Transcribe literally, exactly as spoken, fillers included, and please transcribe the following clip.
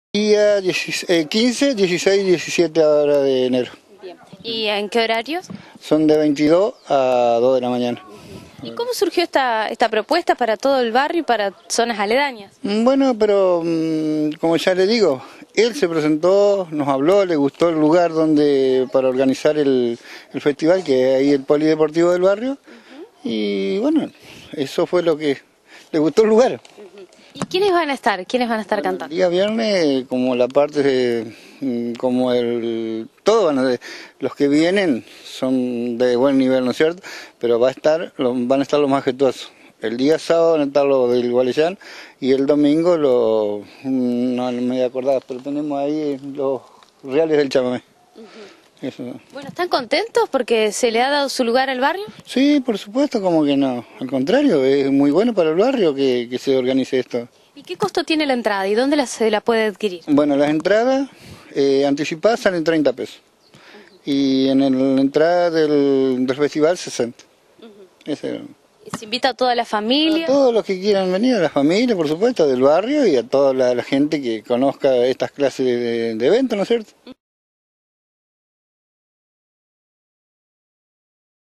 Día quince, dieciséis y diecisiete ahora de enero. Bien. ¿Y en qué horarios? Son de veintidós a dos de la mañana. ¿Y cómo surgió esta, esta propuesta para todo el barrio y para zonas aledañas? Bueno, pero como ya le digo, él se presentó, nos habló, le gustó el lugar donde para organizar el, el festival, que es ahí el polideportivo del barrio, uh-huh. Y bueno, eso fue lo que le gustó el lugar. Uh-huh. ¿Y quiénes van a estar? ¿Quiénes van a estar bueno, cantando? El día viernes, como la parte de, como el, todos van a, los que vienen son de buen nivel, ¿no es cierto? Pero va a estar, van a estar los majestuosos. El día sábado van a estar los del Gualeyán y el domingo los, no me voy a acordar, pero tenemos ahí los reales del chamamé. Uh-huh. Eso. Bueno, ¿están contentos porque se le ha dado su lugar al barrio? Sí, por supuesto, como que no. Al contrario, es muy bueno para el barrio que, que se organice esto. ¿Y qué costo tiene la entrada y dónde la, se la puede adquirir? Bueno, las entradas eh, anticipadas salen treinta pesos. Uh-huh. Y en el, la entrada del, del festival sesenta. Uh-huh. Ese, ¿Se invita a toda la familia? A todos los que quieran venir, a la familia, por supuesto, del barrio y a toda la, la gente que conozca estas clases de, de eventos, ¿no es cierto?